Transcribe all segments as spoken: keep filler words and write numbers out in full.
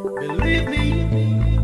Believe me,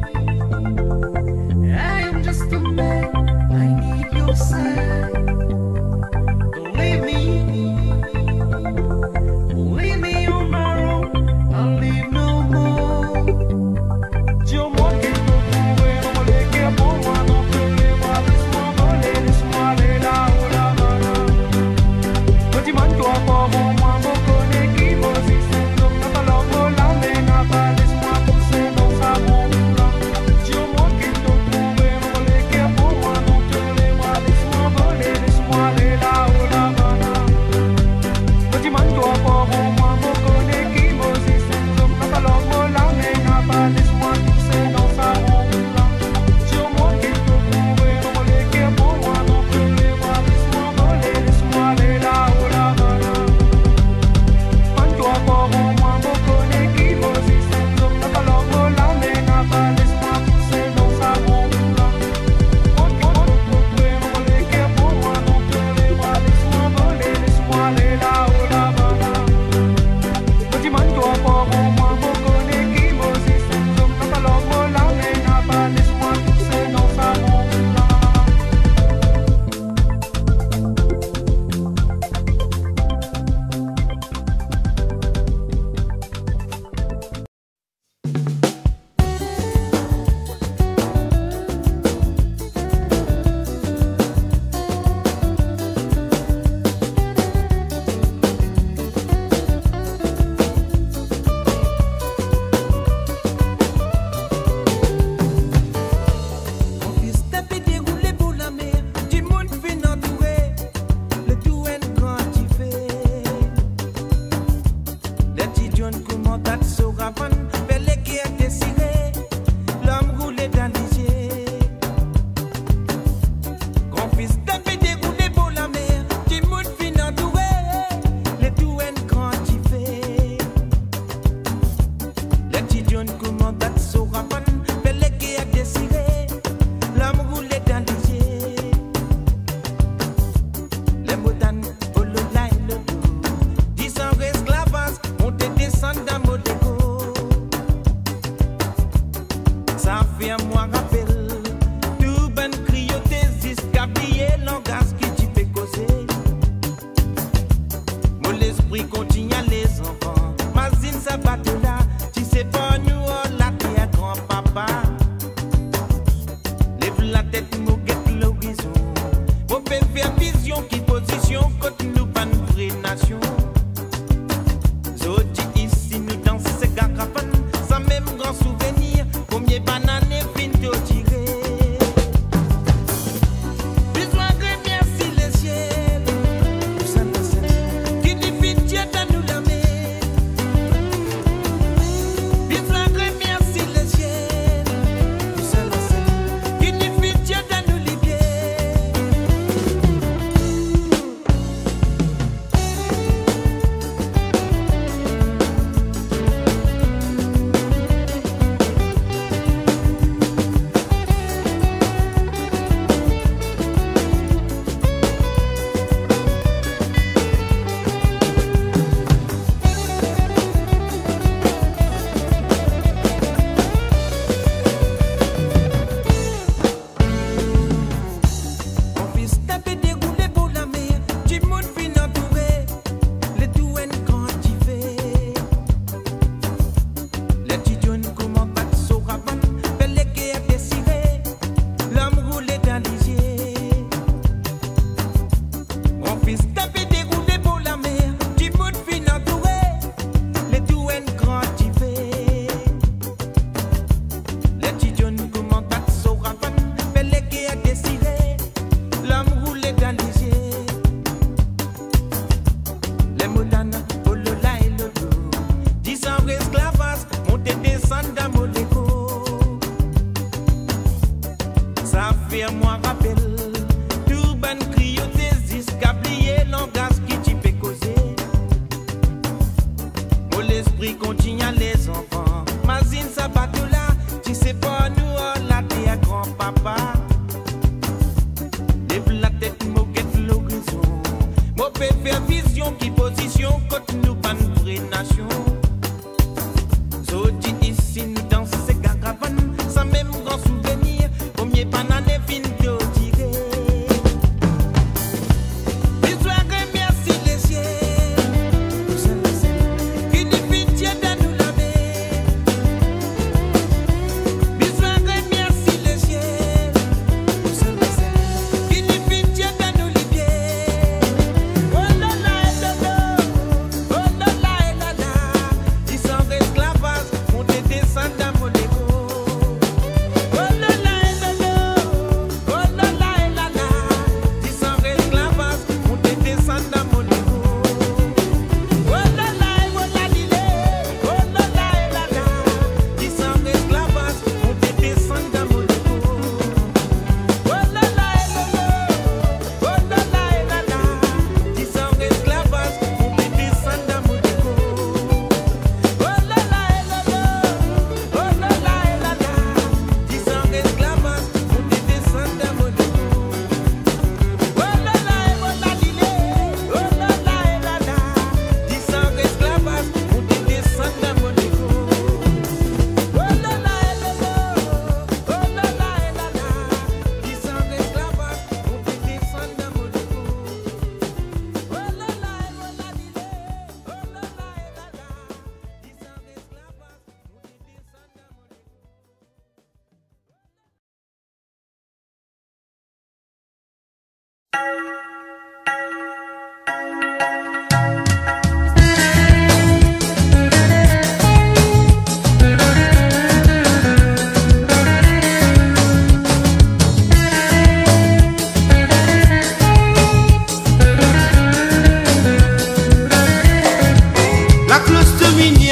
I am just a man. I need your side. Don't leave me, don't leave me on my own. I'll leave no more. Dis-moi qu'il peut trouver dans les guerres pour moi, non plus les bras. Laisse-moi voler, laisse-moi aller là où la main. Petit man, toi, pas bon, moi, bon, connais qui va si c'est donc n'a pas l'or, la mais n'a pas, laisse-moi pousser dans sa bombe. Dis-moi qu'il peut trouver dans les guerres pour moi, non plus les bras. Laisse-moi voler, laisse-moi aller là où la main. Petit man, toi, pas bon, moi, bon, connais qui va si c'est donc n'a pas l'or, la mais n'a pas, laisse-moi pousser dans sa bombe. Dis-moi qu'il peut trouver dans les guerres pour moi, non plus les bras. Laisse-moi voler, laisse-moi aller là où la main. Man, toi, pas bon, moi, bon, connais qui va si c'est donc n'a pas l'or, la mais n'a pas, laisse-moi pousser dans sa bombe. Trouver dans les guerres pour moi, non plus les bras. Laisse-moi voler, laisse-moi aller là où la main. Petit man, toi, pas bon, moi, bon, connais qui va si c'est donc n'a pas l'or, la mais n'a pas, laisse-moi pousser dans sa bombe. On vit taper déroulé pour la mer, du monde fin entouré, le tout est grand qui fait. Les petits jeunes commentaires sur Ravan, belle qui est désiré, l'homme roulé dans les yeux. On vit taper déroulé pour la mer, du monde fin entouré, le tout est grand qui fait. Les petits jeunes commentaires sur Ravan, belle qui est désiré, l'homme roulé dans les yeux. Les motanes, au lola et le dos, dix ans esclavage, on te descend dans mon déco. Ça fait un mois rappel, tout ben crioté, jusqu'à briller langage qui t'y fait causer. Mon esprit continue à les enfants, ma zine ça bat là, tu sais pas nous, on la terre grand-papa. Lève la tête, nous guette l'horizon. On peut faire vision qui position contre nous, pas une vraie nation. Zodi ici, nous dans ces caravanes, sans même grand souvenir. Combien bananes fin de tirer. Besoin de merci les ciels. Pour ça, nous sommes qui dit Dieu dans nous la mer. Besoin de merci les ciels. Pour ça, nous sommes qui dit Dieu dans nous libérer. On vit taper déroulé pour la mer, du monde fin entouré, le tout est grand qui fait. Les petits jeunes commentaires sur Ravan, belle qui est désiré, l'homme roulé dans les yeux. On vit taper déroulé pour la mer, du monde fin entouré, le tout est grand qui fait. Les petits jeunes commentaires sur Ravan, belle qui est désiré, l'homme roulé dans les yeux. Les motanes, au lola et le dos, dix ans esclavage, on te descend dans mon déco. Ça fait un mois rappel, tout ben crioté, jusqu'à briller langage qui t'y fait causer. Mon esprit continue à les enfants, ma zine ça bat là, tu sais pas nous, on la terre grand-papa. Lève la tête, mo guette l'horizon. Mo peut faire vision qui position contre nous, pas une vraie nation. Zodi ici, nous dans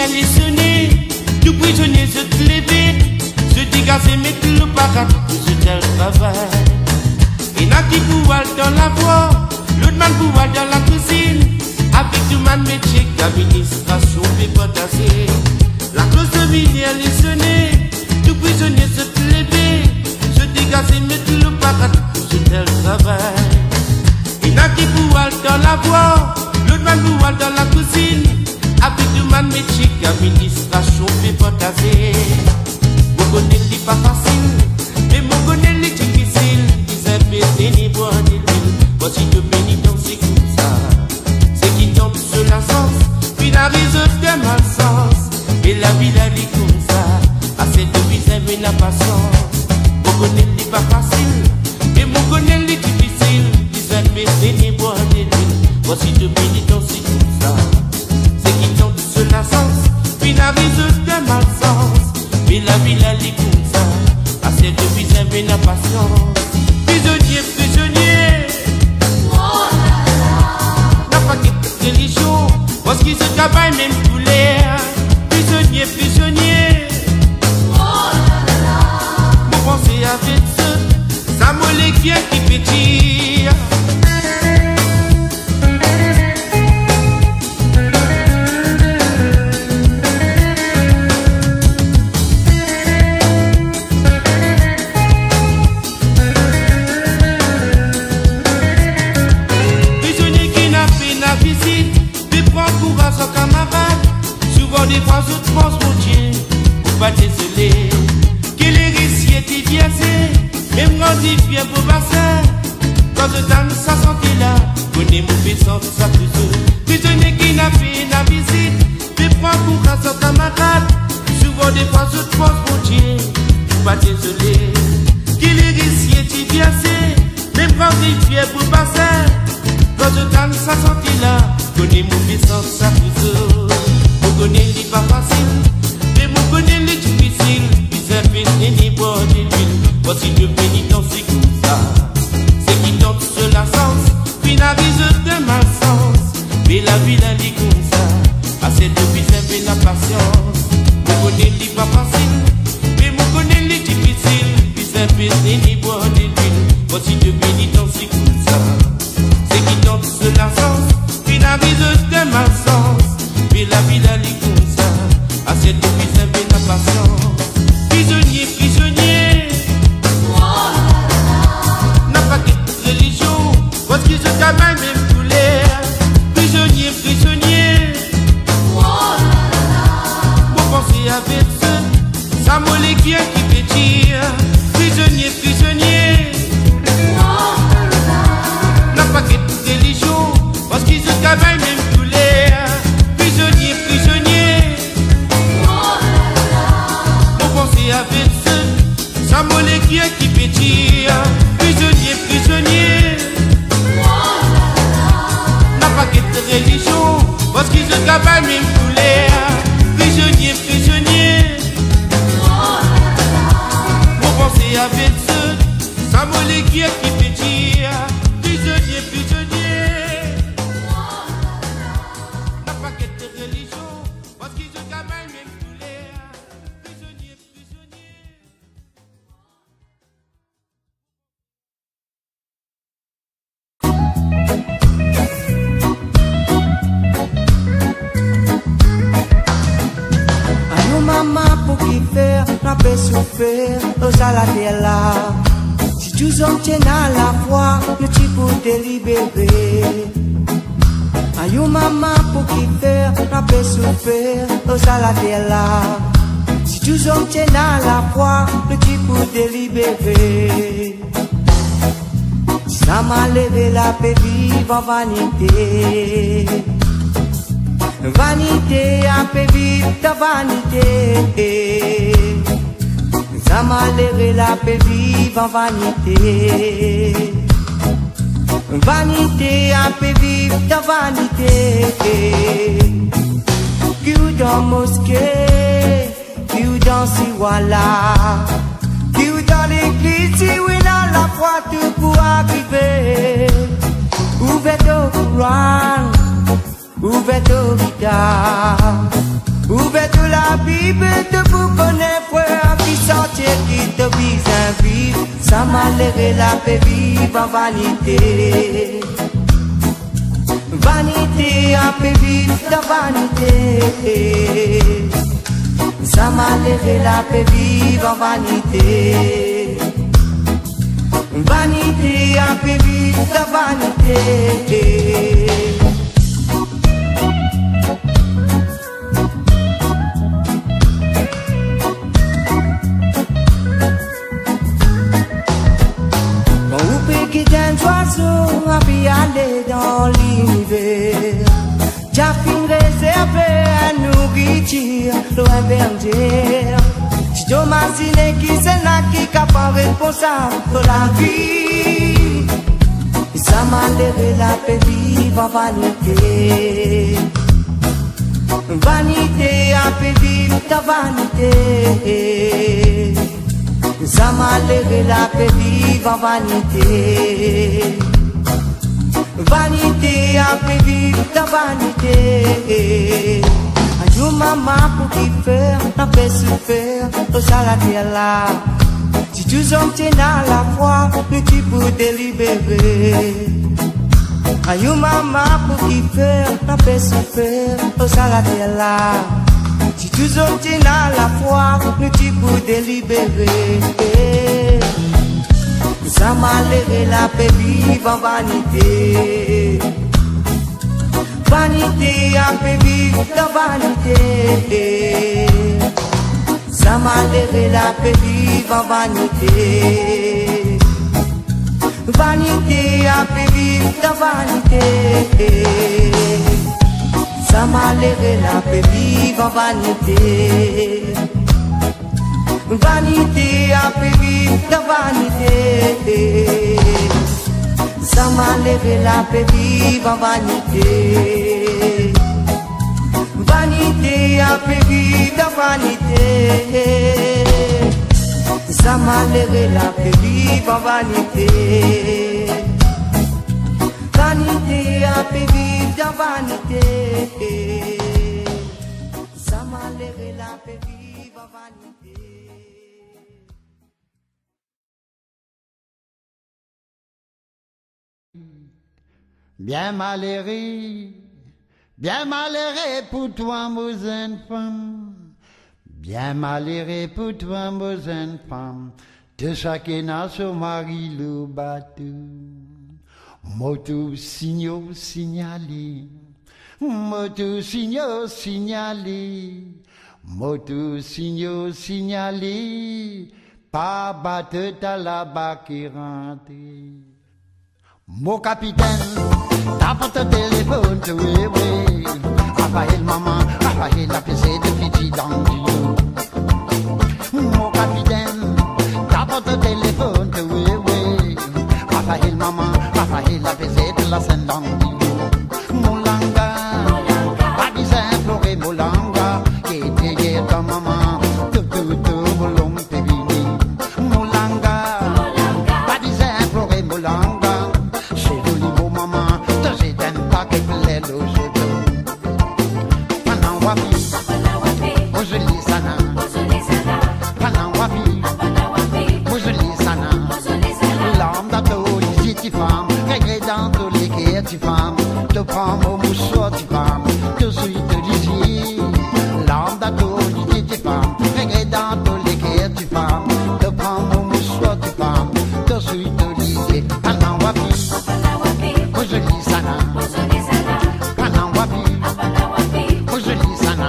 lumière les sonner, tout prisonnier se lever, se dégager, mettre le parat, je tel travail. Il y en a qui pouvoir dans la voie, l'autre man pouvoir dans la cuisine, avec tout man métier, l'administration fait potasser. La cause de lumière les sonner, tout prisonnier se lever, se dégager, mettre le parat, je tel travail. Il y en a qui pouvoir dans la voie, l'autre man pouvoir dans la cuisine, avec du man métier, l'administration fait potasser. Mon connaît pas facile, mais mon connaît les difficile. Ils aiment ni boire ni l'huile. Voici de pénitence, c'est comme ça. C'est qui tombe sur la sens, puis la réserve de malsens. Et la vie la lit comme ça. À cette devise, aime la patience. Mon connaît pas facile, mais mon connaît les difficile. Ils aiment ni boire ni l'huile. Voici de pénitence, c'est comme ça. La sens, puis la réserve de malsens. Mais la vie la lit comme ça. À cette devise, aime la patience. Prisonnier, prisonnier. Oh là là. N'a pas quitté religion, parce qu'ils se travaillent même pour l'air. Prisonnier, prisonnier. Oh là là. Vous pensez avec ça, ça molle qui est qui pétille. Des fois je pense mon Dieu, ou pas désolé, que les récits étaient biaisés, même quand il vient pour passer, quand je donne sa santé là, connais mon puissance, sa plus. Prisonnier qui n'a fait la visite, des fois pour un son camarade, souvent des fois je pense mon Dieu, ou pas désolé, que les récits étaient biaisés, même quand il vient pour passer, quand je donne sa santé là, connais mon puissance, sa plus. Mon connaît n'est pas facile, mais mon connaît n'est difficile. Ils aiment ni boire ni l'huile. Voici le pénitent, c'est comme ça. C'est qui tombe sur la sens, puis la réserve de malsens. Mais la vie la lit comme ça. À cette devise, aime la patience. Mon connaît n'est pas facile, mais mon connaît n'est difficile. Ils aiment ni boire ni l'huile. Voici le pénitent, c'est comme ça. C'est qui tombe sur la sens, puis la réserve de malsens. Mais la vie la lit comme ça. À cette devise, aime la patience. Prisonnier, prisonnier. Oh là là. N'a pas quitté religion, parce qu'ils se travaillent même pour l'air. Prisonnier, prisonnier. Oh là là. Vous pensez avec ça, ça molle qui est qui pétille. Prisonnier, prisonnier. Oh là là. N'a pas quitté religion, parce qu'ils se travaillent même pour l'air. Prisonnier, prisonnier. Oh là là. Vous pensez avec ça, ça molle qui est qui pétille. Prisonnier, prisonnier. Oh là là. N'a pas quitté religion, parce qu'ils se travaillent même pour l'air. Prisonnier, prisonnier. Oh là là. Vous pensez avec ça, ça molle qui est qui pétille. Prisonnier, prisonnier. Oh là là. N'a pas quitté religion, parce qu'ils se travaillent même pour l'air. Prisonnier, prisonnier. Ayo maman pour qui faire, la paix souffrir, aux à la terre là. Si tu en tiens à la foi, le petit pour te libérer. Ayo maman pour qui faire, la paix souffrir, aux à la terre là. Si tu en tiens à la foi, le petit pour te libérer. Ça m'a levé la paix vive en vanité. Vanité a fait vivre ta vanité. Ça m'a levé la paix vive en vanité. Vanité a fait vivre ta vanité. Qui ou dans mosquée, qui ou dans Siwala, qui ou dans l'église, si oui dans la foi tout pour arriver. Ouvert au Coran, ouvert au Vita, Ouvert de la Bible, te vous connaît, frère, qui sortir, qui te vise un vivre. Ça malheur et la paix vive en vanité. Vanité, un peu vive de vanité. Ça malheur et la paix vive en vanité. Vanité, un peu vive de vanité. D'un oiseau a pu aller dans l'univers. J'ai fin réservé à nourriture loin bergère. Si tu m'imagines qui c'est là qui est capable responsable de la vie. Ça m'a levé la paix vive en vanité. Vanité a paix vive de vanité. Ça m'a levé la paix vive en vanité. Vanité a paix vive de vanité. Un jour maman pour qui faire, n'a pas souffert, au saladier là. Si tu en tiens à la foi, que tu peux délibérer. Un jour maman pour qui faire, n'a pas souffert, au saladier là. Si tu en tiens à la foi, nous tu peux délibérer. Ça m'a levé la paix vive en vanité. Vanité a paix vive de vanité. Ça m'a levé la paix vive en vanité. Vanité a paix vive de vanité. Ça m'a levé la paix vive en vanité. Vanité a paix vive de vanité. Ça m'a levé la paix vive en vanité. Vanité a paix vive de vanité. Ça m'a levé la paix vive en vanité. Vanité a paix vive de vanité. Ça m'a levé la paix vive en vanité. Bien malheureux, bien malheureux pour toi, mon enfant. Bien malheureux pour toi, mon enfant. De chacun a son mari le bateau. Moto signaux signalé. Moto signaux signalé. Moto signaux signalé. Pas battre à la bas qui rentre. Mon capitaine, tape ton téléphone, oui, oui. Raphaël maman, Raphaël la pesée de Fidji dans le dos. Mon capitaine, tape ton téléphone, oui, oui. Raphaël maman, Raphaël la pesée de la scène dans le dos. Moulanga, pas disant floré Moulanga, qui était hier ta maman, tout, tout, tout, boulon, t'es vini. Moulanga, pas disant floré Moulanga. Tu femme, te prends mon mousseau, tu femme, te suis de lisier. L'âme d'ado, l'idée, tu femme, regrettant tous les guerres, tu femme, te prends mon mousseau, tu femme, te suis de lisier. Panan wapi, mojoli sana, panan wapi, mojoli sana,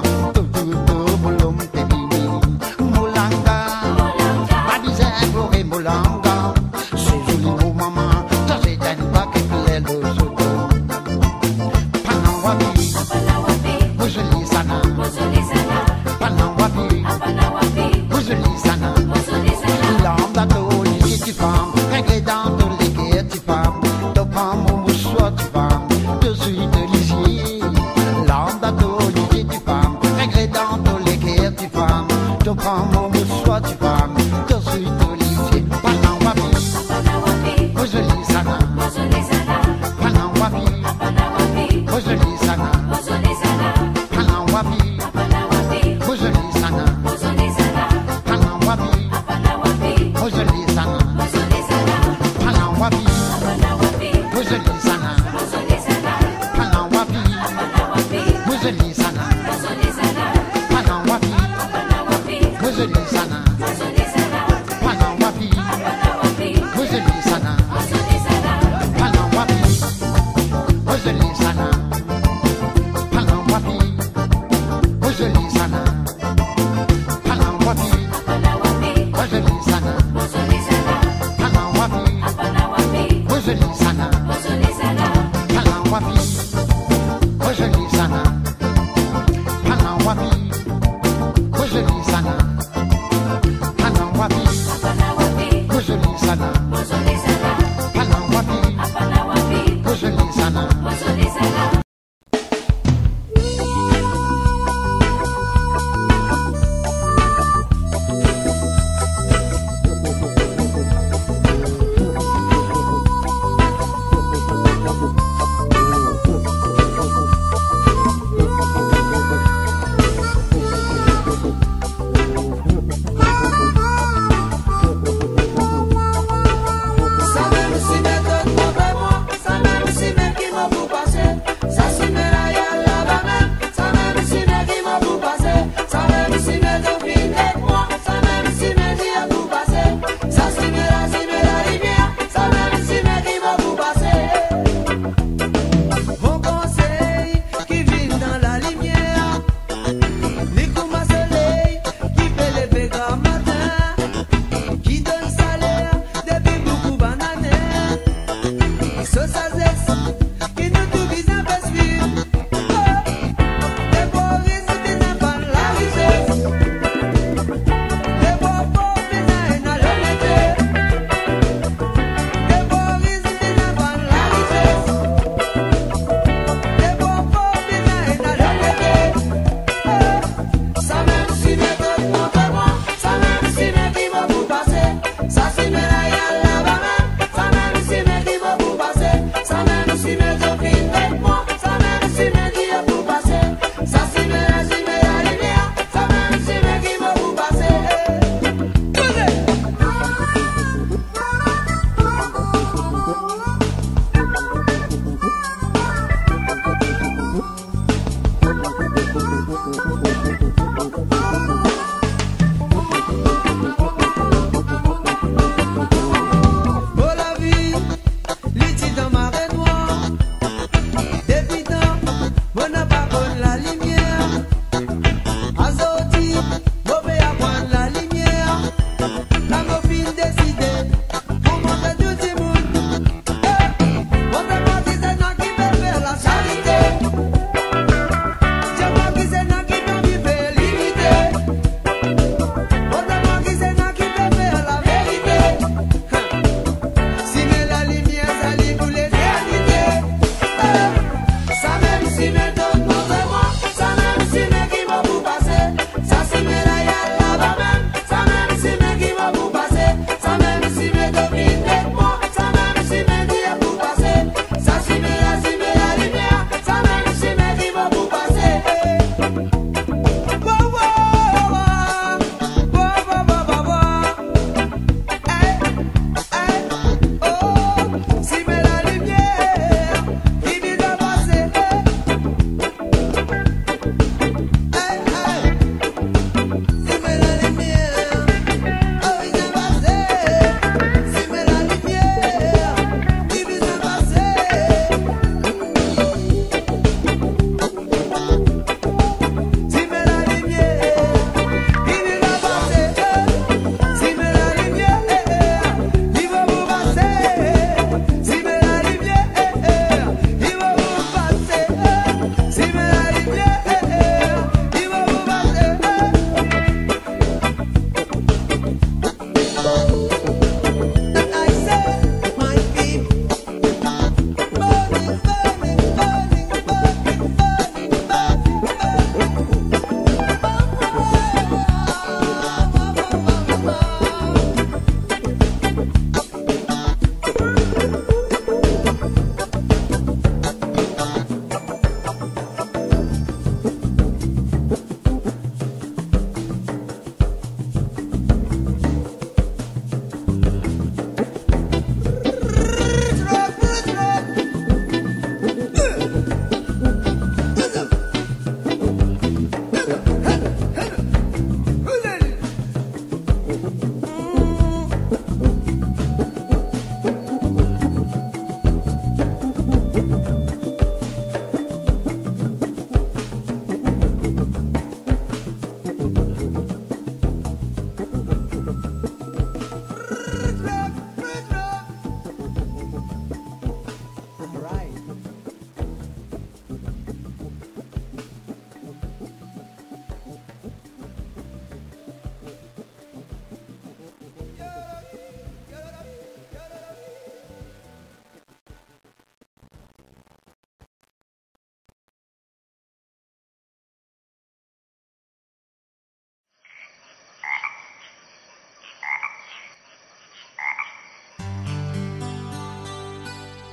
Mulanga, pas disant manga. C'est joli pour maman, ça c'est un paquet de le soto. Panawapi, Bozoli sana, Panawapi, Bozoli sana. L'homme d'ado, les petites femmes, regardant tous les petites femmes, de femme au mouchoir de femme, de suite de lisier. L'homme d'ado, les petites femmes, regardant tous les petites femmes, de femme au mouchoir de femme, de suite de lisier. Panawapi, Bozoli sana, Panawapi, Bozoli sana, Panawapi, Bozoli sana, Panawapi, Bozoli sana, Panawapi.